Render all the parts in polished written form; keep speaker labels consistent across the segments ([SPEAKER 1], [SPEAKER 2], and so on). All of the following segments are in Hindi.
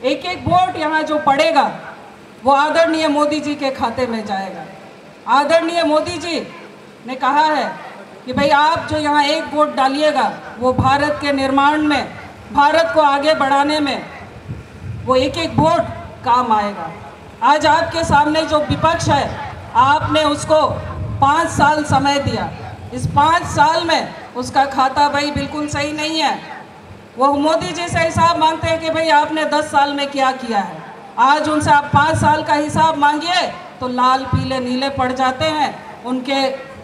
[SPEAKER 1] एक एक वोट यहाँ जो पड़ेगा वो आदरणीय मोदी जी के खाते में जाएगा। आदरणीय मोदी जी ने कहा है कि भाई आप जो यहाँ एक वोट डालिएगा वो भारत के निर्माण में, भारत को आगे बढ़ाने में वो एक एक वोट काम आएगा। आज आपके सामने जो विपक्ष है, आपने उसको 5 साल समय दिया। इस 5 साल में उसका खाता भाई बिल्कुल सही नहीं है। वो मोदी जी से हिसाब मांगते हैं कि भाई आपने 10 साल में क्या किया है। आज उनसे आप 5 साल का हिसाब मांगिए तो लाल पीले नीले पड़ जाते हैं। उनके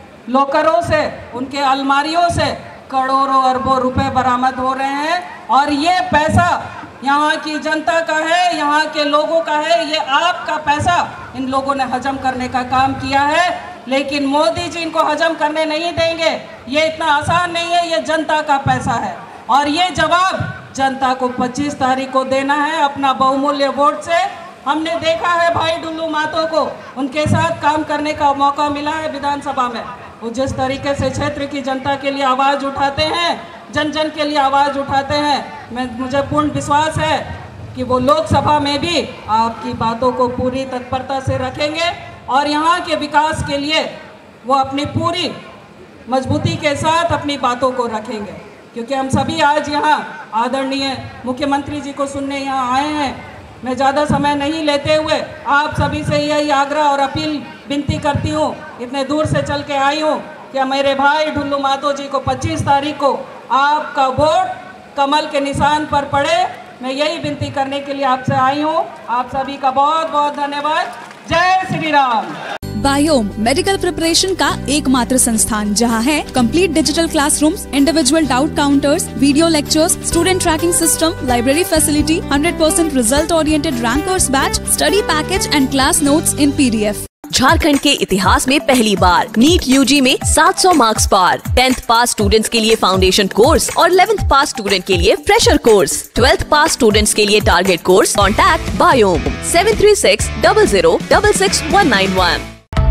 [SPEAKER 1] लॉकरों से, उनके अलमारियों से करोड़ों अरबों रुपए बरामद हो रहे हैं और ये पैसा यहाँ की जनता का है, यहाँ के लोगों का है। ये आपका पैसा इन लोगों ने हजम करने का काम किया है, लेकिन मोदी जी इनको हजम करने नहीं देंगे। ये इतना आसान नहीं है, ये जनता का पैसा है और ये जवाब जनता को 25 तारीख को देना है अपना बहुमूल्य वोट से। हमने देखा है भाई डुल्लू महतो को, उनके साथ काम करने का मौका मिला है विधानसभा में। वो जिस तरीके से क्षेत्र की जनता के लिए आवाज़ उठाते हैं, जन जन के लिए आवाज़ उठाते हैं, मुझे पूर्ण विश्वास है कि वो लोकसभा में भी आपकी बातों को पूरी तत्परता से रखेंगे और यहाँ के विकास के लिए वो अपनी पूरी मजबूती के साथ अपनी बातों को रखेंगे। क्योंकि हम सभी आज यहाँ आदरणीय मुख्यमंत्री जी को सुनने यहाँ आए हैं। मैं ज़्यादा समय नहीं लेते हुए आप सभी से यही आग्रह और अपील विनती करती हूँ, इतने दूर से चल के आई हूँ कि मेरे भाई डुल्लू महतो जी को 25 तारीख को आपका वोट कमल के निशान पर पड़े। मैं यही विनती करने के लिए आपसे आई हूँ। आप सभी का बहुत बहुत धन्यवाद। जय Shri Ram.
[SPEAKER 2] Biome medical preparation का एकमात्र संस्थान जहां है complete digital classrooms, individual doubt counters, video lectures, student tracking system, library facility, 100% result oriented rankers batch, study package and class notes in PDF।
[SPEAKER 3] Jharkhand के इतिहास में पहली बार नीट UG में 700 मार्क्स पार। 10th पास स्टूडेंट्स के लिए फाउंडेशन कोर्स और 11th पास स्टूडेंट के लिए फ्रेशर कोर्स। 12th पास स्टूडेंट्स के लिए target course. Contact Biome 7360066191।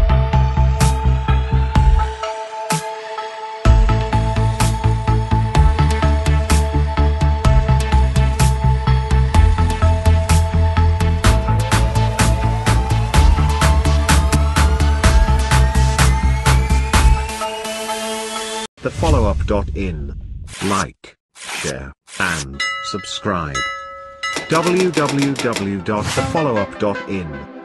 [SPEAKER 4] thefollowup.in. Like, share, and subscribe. www.thefollowup.in